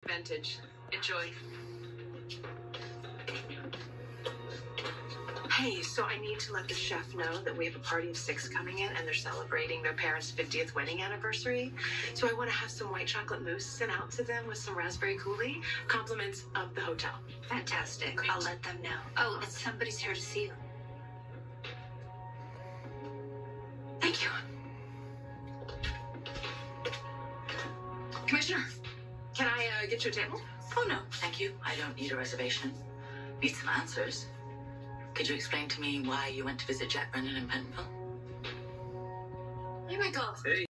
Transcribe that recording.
Vintage. Enjoy. Hey, so I need to let the chef know that we have a party of 6 coming in and they're celebrating their parents' 50th wedding anniversary. So I want to have some white chocolate mousse sent out to them with some raspberry coulis, compliments of the hotel. Fantastic. I'll let them know. Oh, and somebody's here to see you. Thank you. Commissioner, can I get you a table? Oh, no, thank you. I don't need a reservation. Need some answers. Could you explain to me why you went to visit Jack Brennan in Pentonville? Hey, Michael. Hey.